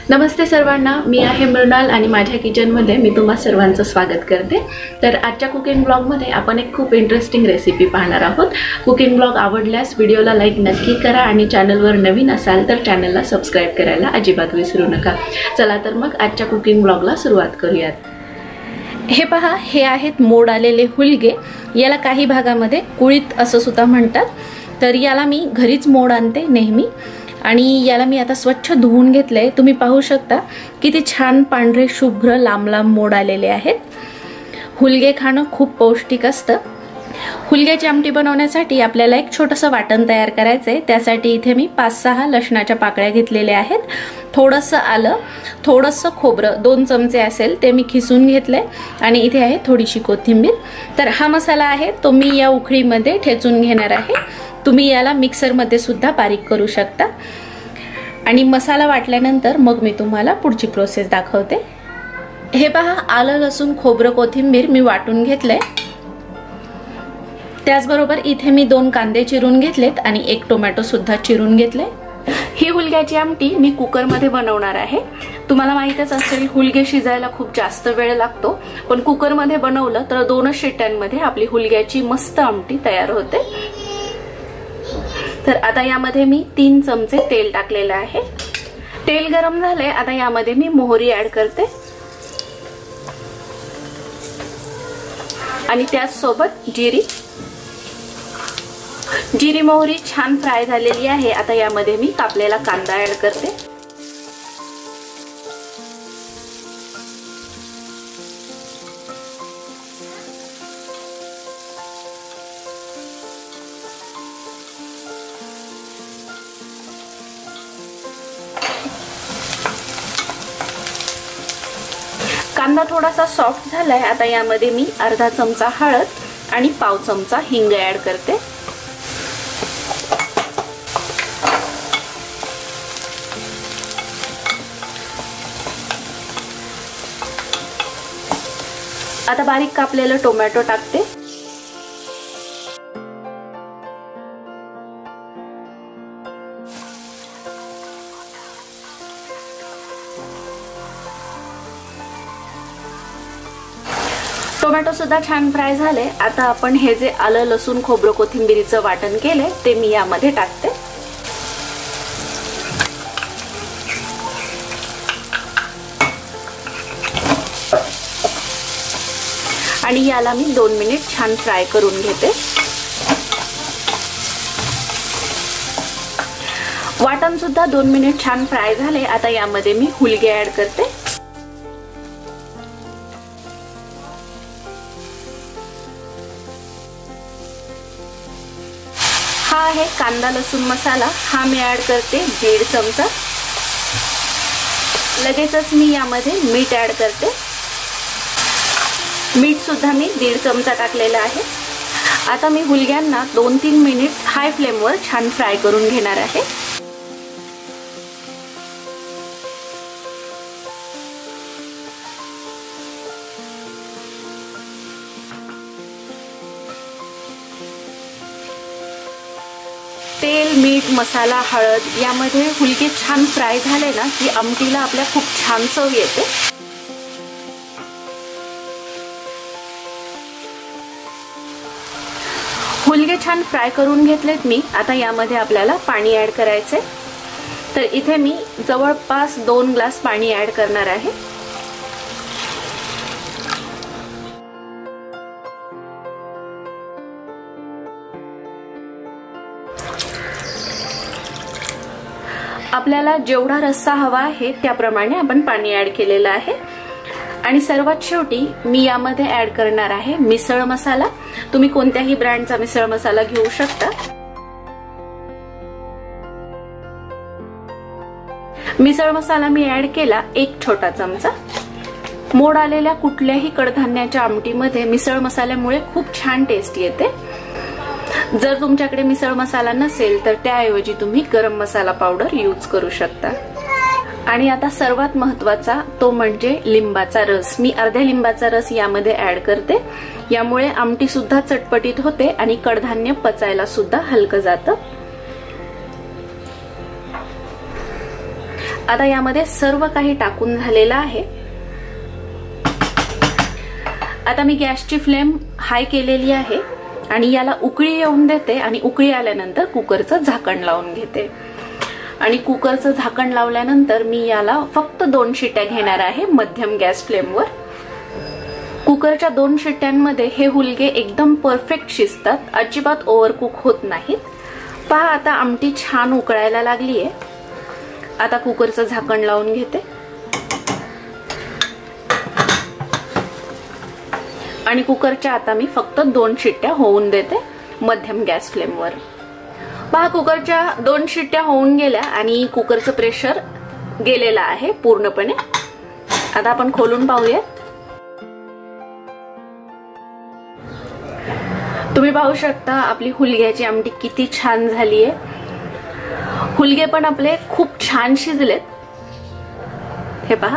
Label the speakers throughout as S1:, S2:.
S1: नमस्ते सर्वांना, मी आहे मृणाल आणि माझ्या किचनमध्ये मी तुम्हा सर्वांचं स्वागत करते। तर आजच्या कुकिंग ब्लॉगमध्ये आपण एक खूप इंटरेस्टिंग रेसिपी पाहणार आहोत। कुकिंग ब्लॉग आवडल्यास व्हिडिओला लाईक नक्की करा आणि चॅनलवर नवीन असाल तर चॅनलला सबस्क्राइब करायला अजिबात विसरू नका। चला तर मग आजच्या कुकिंग ब्लॉगला सुरुवात करूयात। हे पहा, हे आहेत मोड आलेले हुलगे। याला काही भागामध्ये कुळीत असं सुद्धा म्हणतात। तर याला मी घरीच मोड आणते नेहमी आणि याला मी आता स्वच्छ धुवून घेतले। तुम्ही पाहू शकता किती छान पांढरे शुभ्र लांब लांब मोड आलेले आहेत। हुलगे खाणं खूप पौष्टिक असतं। हुलग्याची आमटी बनवण्यासाठी आपल्याला एक छोटंसं वाटण तयार करायचं आहे। त्यासाठी इथे मी 5-6 लसणाच्या पाकळ्या घेतलेल्या आहेत। थोडंसं आलं, थोडंसं खोबरं 2 चमचे असेल ते मी खिसून घेतले आणि इथे आहे थोडीशी कोथिंबीर। तर हा मसाला आहे तो मी या उखळीमध्ये ठेचून घेणार आहे। तुम्ही याला मिक्सर मध्ये सुद्धा बारीक करू शकता आणि मसाला वाटल्यानंतर मग मी तुम्हाला पुढची प्रोसेस दाखवते। हे पहा, आलं लसूण खोबरं कोथिंबीर मी वाटून घेतले। त्याचबरोबर इथे मी 2 कांदे चिरून घेतलेत आणि 1 टोमॅटो सुद्धा चिरून घेतले। ही हुलग्याची आमटी मी कुकर मध्ये बनवणार आहे। तुम्हाला माहितच असेल हुलगे शिजायला खूप जास्त वेळ लागतो, पण कुकर मध्ये बनवलं तर 2च शिट्ट्यांमध्ये आपली हुलग्याची मस्त आमटी तयार होते। तर आता यामध्ये मी 3 चमचे तेल टाकलेले आहे। तेल गरम झाले, आता यामध्ये मी मोहरी ऍड करते आणि त्याच सोबत जिरी मोहरी छान फ्राय झालेली आहे। आता यामध्ये मी कापलेला कांदा ऍड करते। कांदा थोडासा सॉफ्ट झालाय, आता यामध्ये मी अर्धा चमचा हळद आणि पाव चमचा हिंग ऍड करते। आता बारीक कापलेलं टोमॅटो टाकते। टोमॅटो सुद्धा छान फ्राय झाले। आता आपण हे जे आलं लसूण खोबरं कोथिंबीरीचं वाटण केले ते मी यामध्ये टाकते आणि याला मी 2 मिनिट छान फ्राय करून घेते। वाटण सुद्धा 2 मिनिट छान फ्राय झाले। आता यामध्ये मी हुलगे ऍड करते। हा आहे कांदा लसूण मसाला, हा मी ऍड करते 1.5 चमचा। लगेचच मी यामध्ये मीठ ऍड करते। मीठ सुद्धा मी 1.5 चमचा टाकलेला आहे। आता मी हुलग्यांना 2-3 मिनिट हाय फ्लेमवर छान फ्राय करून घेणार आहे। तेल मीठ मसाला हळद यामध्ये हुलगे छान फ्राय झाले ना की आमटीला आपल्या खूप छान चव येते। हुलगे छान फ्राय करून घेतलेत मी। आता यामध्ये आपल्याला पाणी ऍड करायचे। तर इथे मी जवळपास 2 ग्लास पाणी ऍड करणार आहे। आपल्याला जेवढा रस्सा हवा आहे त्याप्रमाणे आपण पाणी ऍड केलेलं आहे। आणि सर्वात शेवटी मी यामध्ये ऍड करणार आहे मिसळ मसाला। तुम्ही कोणत्याही ब्रँडचा मिसळ मसाला घेऊ शकता। मिसळ मसाला मी ऍड केला 1 छोटा चमचा। मोड आलेल्या कुठल्याही कडधान्याच्या आमटीमध्ये मिसळ मसाल्यामुळे खूप छान टेस्ट येते। जर तुमच्याकडे मिसळ मसाला नसेल तर त्याऐवजी तुम्ही गरम मसाला पावडर यूज करू शकता। आणि आता सर्वात महत्त्वाचा तो म्हणजे लिंबाचा रस। मी अर्ध्या लिंबाचा रस यामध्ये ऍड करते। यामुळे आमटी सुद्धा चटपटीत होते आणि कडधान्य पचायला सुद्धा हलकं जातं। आता यामध्ये सर्व काही टाकून झालेलं आहे. आता मी गॅसची फ्लेम हाय केलेली आहे आणि याला उकळी येऊन देते आणि उकळी आल्यानंतर कुकरचं झाकण लावून घेते. आणि कुकरचं झाकण लावल्यानंतर मी याला फक्त 2 शिट्ट्या घेणार आहे मध्यम गॅस फ्लेमवर. कुकरच्या 2 शिट्ट्यांमध्ये हे हुलगे एकदम परफेक्ट शिजतात, अजिबात ओव्हरकुक होत नाहीत. पहा आता आमटी छान उकळायला लागली आहे. आता कुकरचं झाकण लावून घेते आणि कुकरच्या आता मी फक्त 2 शिट्ट्या होऊन देते मध्यम गॅस फ्लेमवर. पहा कुकरच्या 2 शिट्ट्या होऊन गेल्या आणि कुकरचं प्रेशर गेलेलं आहे पूर्णपणे. आता आपण खोलून पाहूया. तुम्ही पाहू शकता आपली हुलग्याची आमटी किती छान झाली आहे. हुलगे पण आपले खूप छान शिजलेत. हे पहा.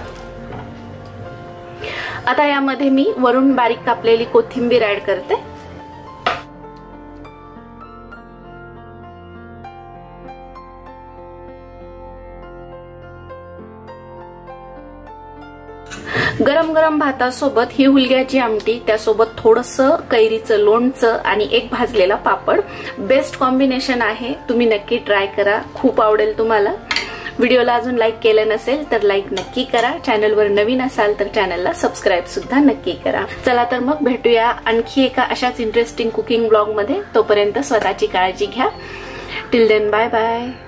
S1: आता यामध्ये मी वरून बारीक कापलेली कोथिंबीर ऍड करते. गरम गरम भातासोबत ही हुलग्याची आमटी, त्यासोबत थोडंसं कैरीचं लोणचं आणि एक भाजलेला पापड बेस्ट कॉम्बिनेशन आहे. तुम्ही नक्की ट्राय करा, खूप आवडेल तुम्हाला. व्हिडिओला अजून लाईक केलं नसेल तर लाईक नक्की करा. चॅनलवर नवीन असाल तर चॅनलला सबस्क्राईब सुद्धा नक्की करा. चला तर मग भेटूया आणखी एका अशाच इंटरेस्टिंग कुकिंग ब्लॉग मध्ये. तोपर्यंत स्वतःची काळजी घ्या. Till then bye bye.